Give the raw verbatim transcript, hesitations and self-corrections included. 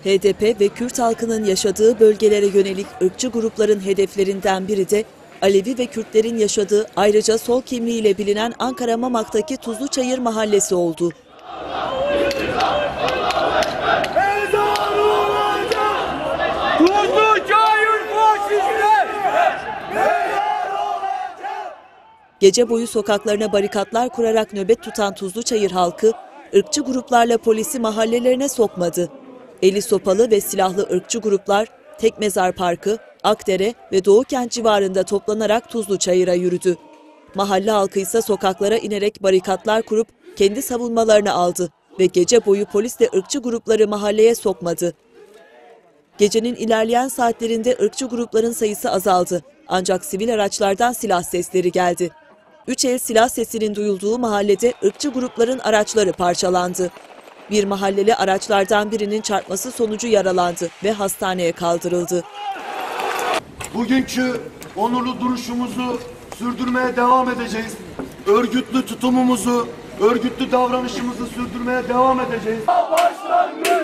H D P ve Kürt halkının yaşadığı bölgelere yönelik ırkçı grupların hedeflerinden biri de Alevi ve Kürtlerin yaşadığı, ayrıca sol kimliğiyle bilinen Ankara Mamak'taki Tuzluçayır mahallesi oldu. Gece boyu sokaklarına barikatlar kurarak nöbet tutan Tuzluçayır halkı, ırkçı gruplarla polisi mahallelerine sokmadı. Eli sopalı ve silahlı ırkçı gruplar Tekmezar Parkı, Akdere ve Doğukent civarında toplanarak Tuzluçayır'a yürüdü. Mahalle halkı ise sokaklara inerek barikatlar kurup kendi savunmalarını aldı ve gece boyu polis de ırkçı grupları mahalleye sokmadı. Gecenin ilerleyen saatlerinde ırkçı grupların sayısı azaldı, ancak sivil araçlardan silah sesleri geldi. Üç el silah sesinin duyulduğu mahallede ırkçı grupların araçları parçalandı. Bir mahalleli araçlardan birinin çarpması sonucu yaralandı ve hastaneye kaldırıldı. Bugünkü onurlu duruşumuzu sürdürmeye devam edeceğiz. Örgütlü tutumumuzu, örgütlü davranışımızı sürdürmeye devam edeceğiz. Başlangıç!